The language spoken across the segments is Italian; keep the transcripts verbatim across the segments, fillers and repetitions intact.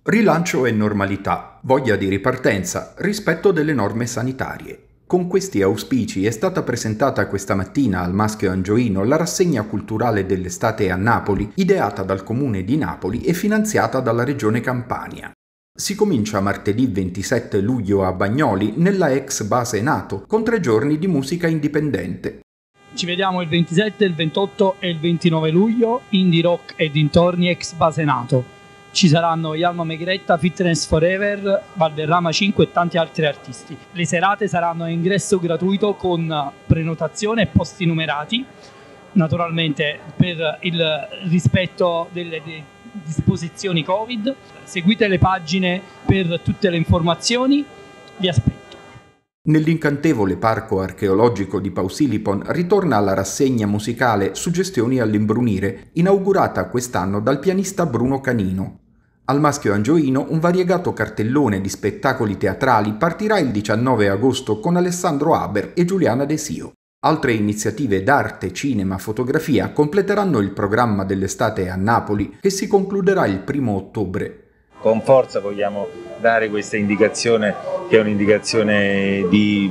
Rilancio e normalità, voglia di ripartenza, rispetto delle norme sanitarie. Con questi auspici è stata presentata questa mattina al Maschio Angioino la rassegna culturale dell'estate a Napoli, ideata dal Comune di Napoli e finanziata dalla Regione Campania. Si comincia martedì ventisette luglio a Bagnoli, nella ex base NATO, con tre giorni di musica indipendente. Ci vediamo il ventisette, il ventotto e il ventinove luglio, Indie Rock e dintorni ex base NATO. Ci saranno Yalma Megretta, Fitness Forever, Valderrama cinque e tanti altri artisti. Le serate saranno a ingresso gratuito con prenotazione e posti numerati, naturalmente per il rispetto delle disposizioni Covid. Seguite le pagine per tutte le informazioni, vi aspetto. Nell'incantevole parco archeologico di Pausilipon ritorna la rassegna musicale Suggestioni all'imbrunire, inaugurata quest'anno dal pianista Bruno Canino. Al Maschio Angioino un variegato cartellone di spettacoli teatrali partirà il diciannove agosto con Alessandro Haber e Giuliana De Sio. Altre iniziative d'arte, cinema, fotografia completeranno il programma dell'estate a Napoli, che si concluderà il primo ottobre. Con forza vogliamo dare questa indicazione, che è un'indicazione di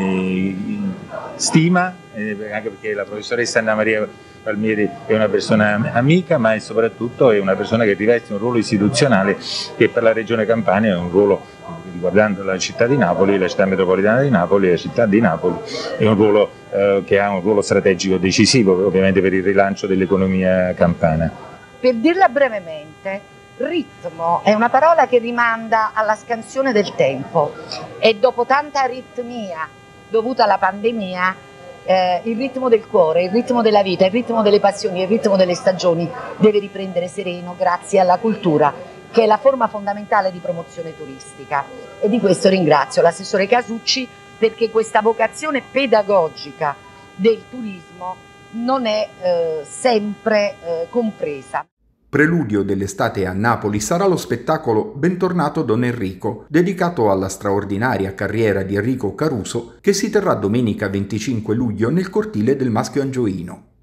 eh, stima, eh, anche perché la professoressa Anna Maria Palmieri è una persona amica, ma è soprattutto è una persona che riveste un ruolo istituzionale che per la Regione Campania è un ruolo, riguardando la città di Napoli, la città metropolitana di Napoli, la città di Napoli, è un ruolo eh, che ha un ruolo strategico decisivo, ovviamente per il rilancio dell'economia campana. Per dirla brevemente, ritmo è una parola che rimanda alla scansione del tempo e dopo tanta aritmia dovuta alla pandemia, eh, il ritmo del cuore, il ritmo della vita, il ritmo delle passioni, il ritmo delle stagioni deve riprendere sereno grazie alla cultura, che è la forma fondamentale di promozione turistica. E di questo ringrazio l'assessore Casucci, perché questa vocazione pedagogica del turismo non è eh, sempre eh, compresa. Preludio dell'estate a Napoli sarà lo spettacolo Bentornato Don Enrico, dedicato alla straordinaria carriera di Enrico Caruso, che si terrà domenica venticinque luglio nel cortile del Maschio Angioino.